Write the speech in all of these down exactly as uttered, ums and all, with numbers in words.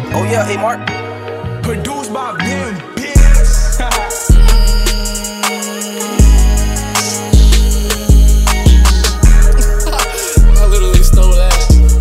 Oh yeah, hey Mark. Produced by them, bitch. I literally stole that.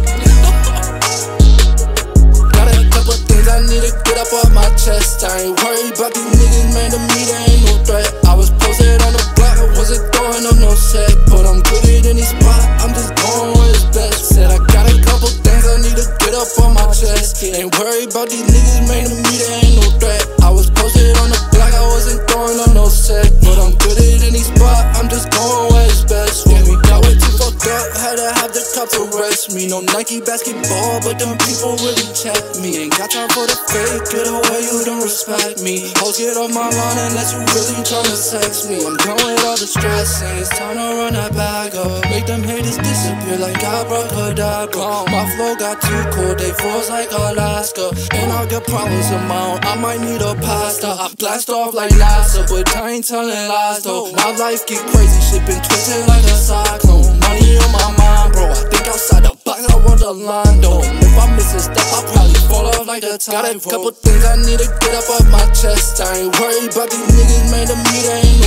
Got a couple things I need to get up off my chest. I ain't worried about these niggas, man. To me, they ain't no threat. I was posted on the block, I wasn't throwing up no set, but I'm good at any spot. I'm just going where it's best. Said I got a couple things I need to get up on my chest. Ain't worried about these niggas, man. To me, they ain't no threat. I was posted on the block, I wasn't throwing up no set, but I'm good at any spot. I'm just going where it's best for me. Got way too fucked up, had to have the cops arrest me. No Nike basketball, but them people really check me. Ain't got time for the fake, get away, you don't respect me. Hoes get off my line unless you really tryna sex me. I'm done with all the stress, and it's time to run that bag up. Make them haters disappear like abracadabra. My flow got too cold, they froze like Alaska. And I got problems of my own, I might need a pasta. I blast off like NASA, but I ain't telling lies though. My life get crazy, shit been twisted like a cyclone. Money on my mind, bro, I think outside the box, I want the line though. If I miss a step, I'll probably fall off like a typhoon. Got a couple things I need to get up off my chest. I ain't worried about these niggas, man, to me they ain't no